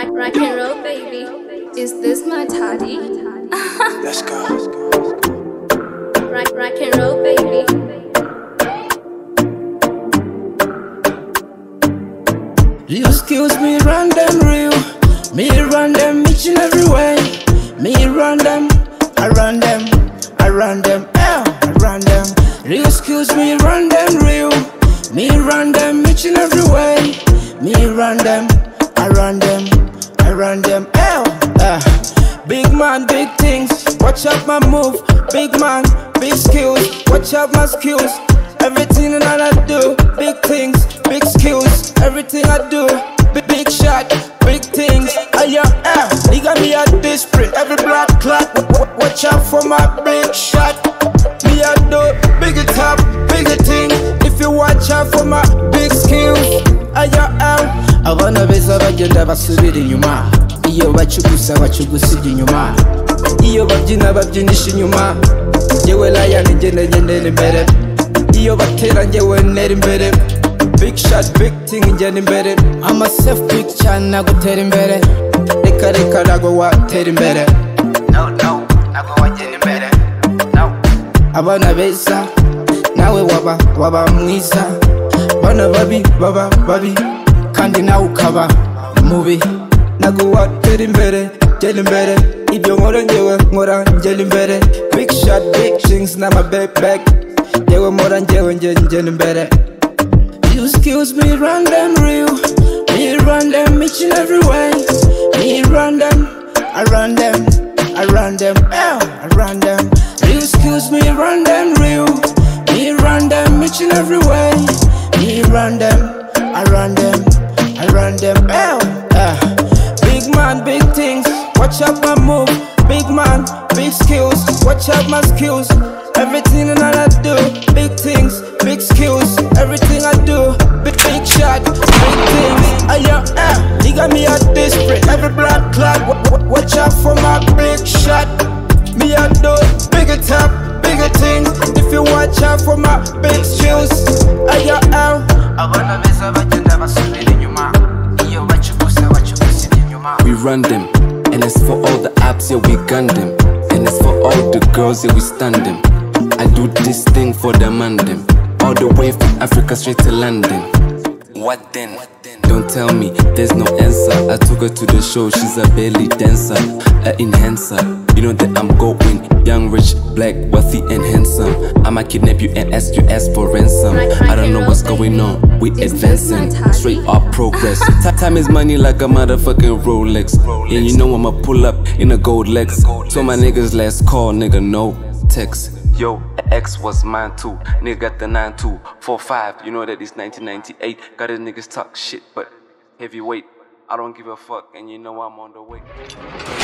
Rock and roll, baby. Is this my toddy? Let's go. Rock and roll, baby. You skills me run them real. Me run them each and every way. Me run them, I run them, I run them, I run them. Real skills me run them real. Me run them each and every way. Me run them, I run them, I run them, Big man, big things, watch out my move. Big man, big skills, watch out my skills. Everything that I do, big things, big skills. Everything I do, big shot, big things. He got me a disparate, every black clock. Watch out for my big shot. Me I do bigger top, bigger thing. If you watch out for my big skills. Abana beza bagenda basubira inyuma. Iyo bacugusa bacugusira inyuma. Iyo babyina babyinisha inyuma. Yewe Lyon ngende imbere. Iyo batera ngewe nera imbere. Big shot, big thing ngende imbere. I'm a self big chan nagutera imbere. Reka nago watera imbere. No, nago wagenda imbere. No. Abana beza nawe waba mwiza. Bana babi kandi nawe ukaba mubi. Nago watera imbere, genda imbere. Ibyo nkora ngewe nkora ngenda imbere. Big shot, big things na my back. Yewe nkora ngewe ngenda imbere. You skills me run them real. Me run them each and every way. Me run them, I run them, I run them, I run them. You skills me run them real. Me run them each and every way. Me run them, I run them, I run them, Big man, big things, watch out my move. Big man, big skills, watch out my skills. Everything that I do, big things, big skills. Everything I do, big shot, big things. He got me a disparate, every black clock. Watch out for my big shot. Me I do bigger top, bigger things. If you watch out for my big skills. We run them, and it's for all the apps, yeah, we gun them. And it's for all the girls, yeah, we stun them. I do this thing for them and them. All the way from Africa straight to London. What then? Don't tell me, there's no answer. I took her to the show, she's a belly dancer, an enhancer. You know that I'm going young, rich, black, wealthy and handsome. I'ma kidnap you and ask you for ransom. I don't know what's going on, we advancing, straight up progress. Time is money like a motherfucking Rolex. And you know I'ma pull up in a gold Lex. So my niggas last call, nigga, no text. Yo, X was mine too. Nigga got the 9245. You know that it's 1998. Got his niggas talk shit, but heavyweight. I don't give a fuck, and you know I'm on the way.